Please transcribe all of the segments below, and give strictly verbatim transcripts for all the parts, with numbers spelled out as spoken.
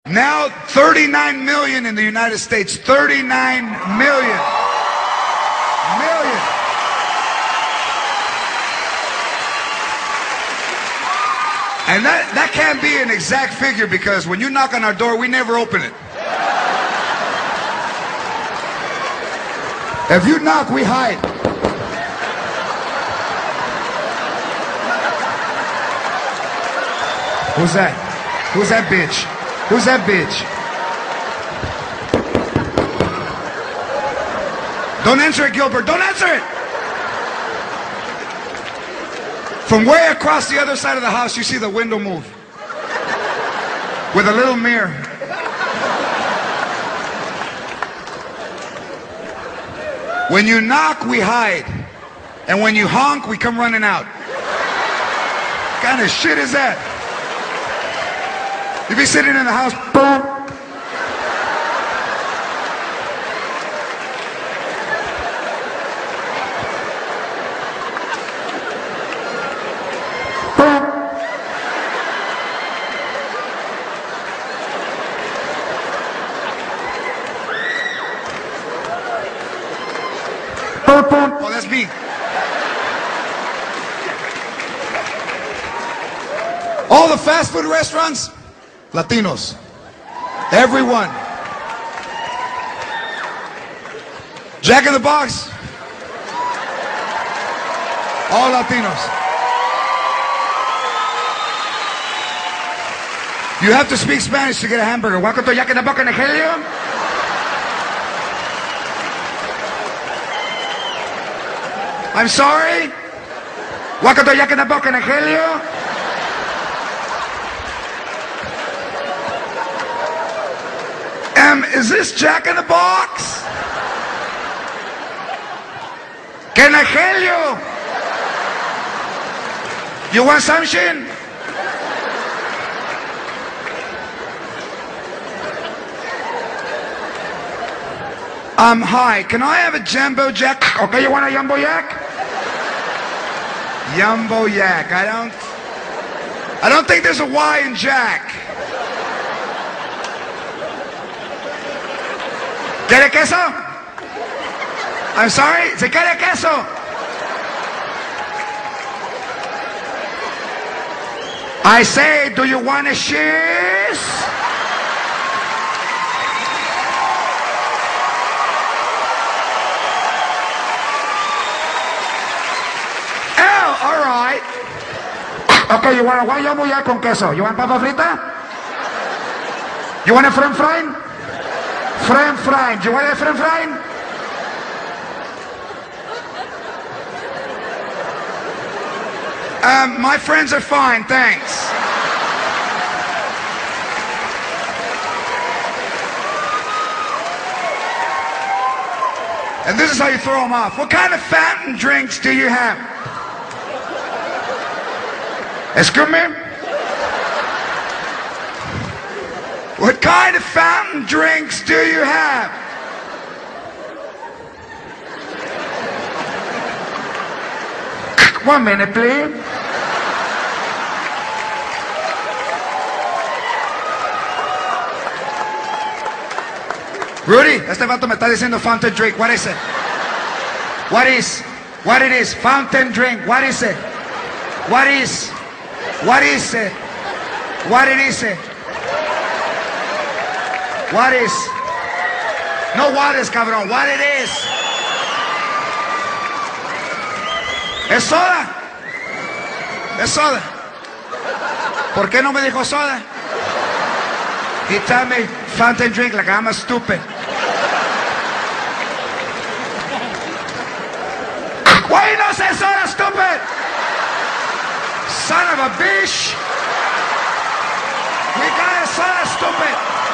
Now thirty-nine million in the United States. thirty-nine million. Million. And that, that can't be an exact figure because when you knock on our door, we never open it. If you knock, we hide. Who's that? Who's that bitch? Who's that bitch? Don't answer it, Gilbert. Don't answer it. From way across the other side of the house, you see the window move. With a little mirror. When you knock, we hide. And when you honk, we come running out. What kind of shit is that? You be sitting in the house, boom. Oh, that's me. All the fast food restaurants, Latinos. Everyone. Jack in the Box, all Latinos. You have to speak Spanish to get a hamburger. Welcome to Jack in the Box in Nigeria. I'm sorry? Welcome to Jack in the Box in Nigeria. Um, is this Jack in the Box? Can I help you? You want something? Um, hi, can I have a Jumbo Jack? Okay, you want a Jumbo Jack? Jumbo Jack, I don't... I don't think there's a Y in Jack. ¿Quiere queso? I'm sorry, ¿se quiere queso? I say, do you want a cheese? Oh, all right. Okay, you want a guayabo ya con queso? You want papa frita? You want a french fry? French fry. Do you want a french fry? Um, my friends are fine, thanks. And this is how you throw them off. What kind of fountain drinks do you have? Excuse me? What kind of fountain drinks do you have? One minute, please. Rudy, este vato me está diciendo fountain drink. What is it? What is? What it is? Fountain drink. What is it? What is? What is it? What it is it? What is? No what is, cabrón. What it is? Es soda. Es soda. ¿Por qué no me dijo soda? He told me fountain drink like I'm a stupid. Why no say soda, stupid? Son of a bitch. We got a soda, stupid.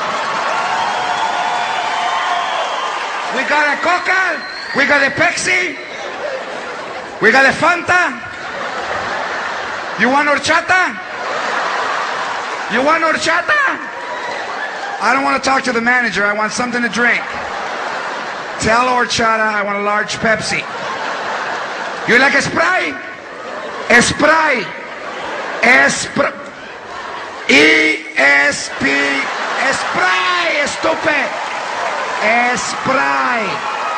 We got a Coca. We got a Pepsi. We got a Fanta. You want horchata? You want horchata? I don't want to talk to the manager. I want something to drink. Tell horchata I want a large Pepsi. You like a Sprite? A Sprite. Espr E S P Spray, stupid. Spray.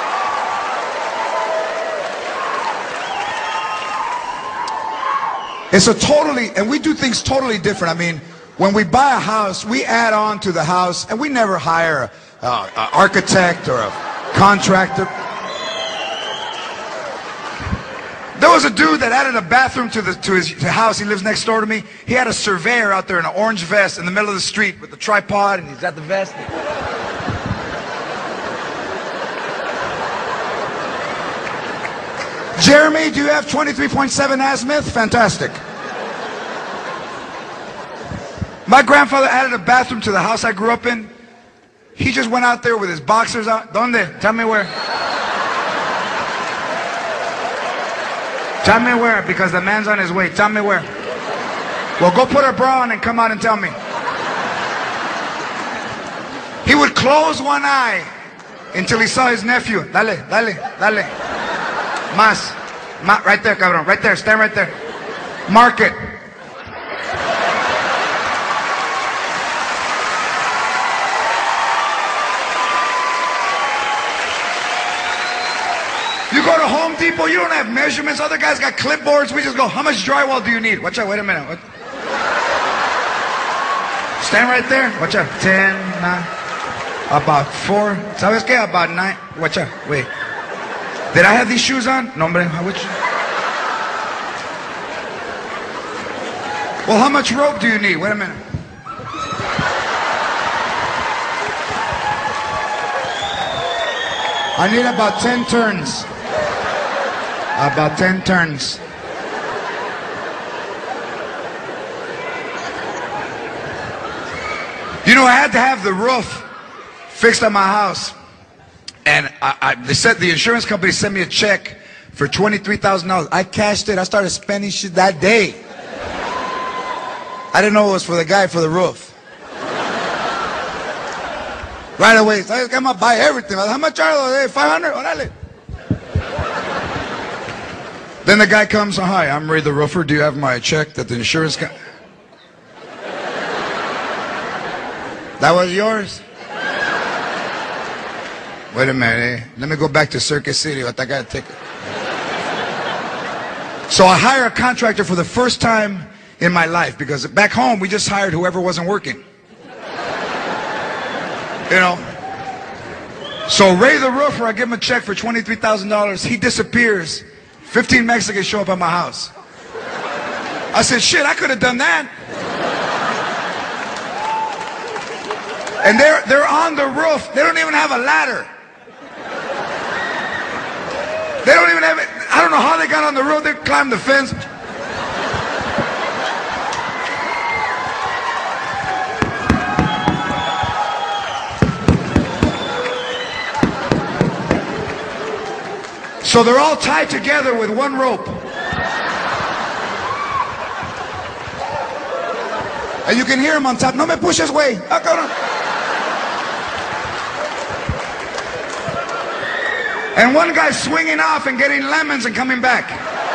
It's a totally, and we do things totally different. I mean, when we buy a house, we add on to the house, and we never hire an architect or a contractor. There was a dude that added a bathroom to, the, to his house. He lives next door to me. He had a surveyor out there in an orange vest in the middle of the street with the tripod, and he's got the vest. Jeremy, do you have twenty-three point seven azimuth? Fantastic. My grandfather added a bathroom to the house I grew up in. He just went out there with his boxers out. ¿Dónde? Tell me where. Tell me where, because the man's on his way. Tell me where. Well, go put a bra on and come out and tell me. He would close one eye until he saw his nephew. Dale, dale, dale. Mas. Ma, right there, cabrón. Right there. Stand right there. Mark it. You go to Home Depot, you don't have measurements. Other guys got clipboards. We just go, how much drywall do you need? Watch out, wait a minute. What? Stand right there. Watch out. Ten, nine, about four. ¿Sabes qué? About nine. Watch out. Wait. Did I have these shoes on? No, hombre. Which? Well, how much rope do you need? Wait a minute. I need about ten turns. About ten turns. You know, I had to have the roof fixed on my house. And I, I, they said the insurance company sent me a check for twenty-three thousand dollars. I cashed it. I started spending shit that day. I didn't know it was for the guy for the roof. Right away, so I'm gonna buy everything. How much are those? five hundred? Orale. Then the guy comes, hi, I'm Ray the roofer. Do you have my check that the insurance company? That was yours? Wait a minute. Eh? Let me go back to Circuit City. I got a ticket. So I hire a contractor for the first time in my life, because back home we just hired whoever wasn't working. You know. So Ray the roofer, I give him a check for twenty-three thousand dollars. He disappears. fifteen Mexicans show up at my house. I said, shit, I could have done that. And they're, they're on the roof. They don't even have a ladder. They don't even have it. I don't know how they got on the roof. They climbed the fence. So they're all tied together with one rope. And you can hear them on top. No me pushes, way. And one guy's swinging off and getting lemons and coming back.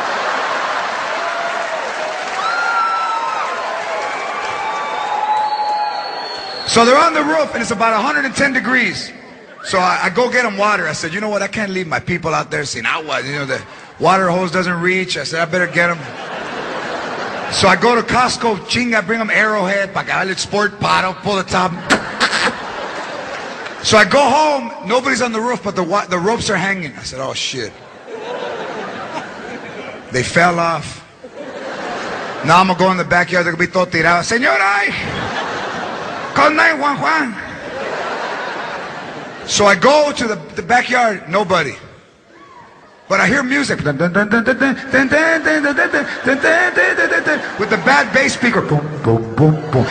So they're on the roof and it's about one hundred ten degrees. So I, I go get them water. I said, you know what? I can't leave my people out there saying, I was, you know, the water hose doesn't reach. I said, I better get them. So I go to Costco, ching, I bring them Arrowhead, Pacallet Sport, Paddle, pull the top. So I go home, nobody's on the roof, but the, the ropes are hanging. I said, oh shit. They fell off. Now I'm gonna go in the backyard, they're gonna be todo tirado. Señora, call nine one one. So I go to the, the backyard, nobody. But I hear music. With the bad bass speaker. Boom, boom, boom, boom.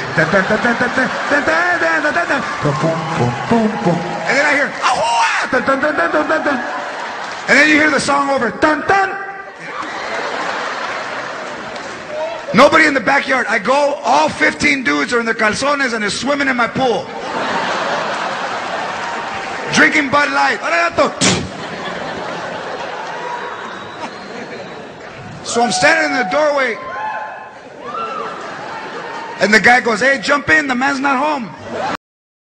And then I hear, and then you hear the song over. Nobody in the backyard. I go, all fifteen dudes are in their calzones and they're swimming in my pool. Drinking Bud Light. So I'm standing in the doorway. And the guy goes, hey, jump in, the man's not home.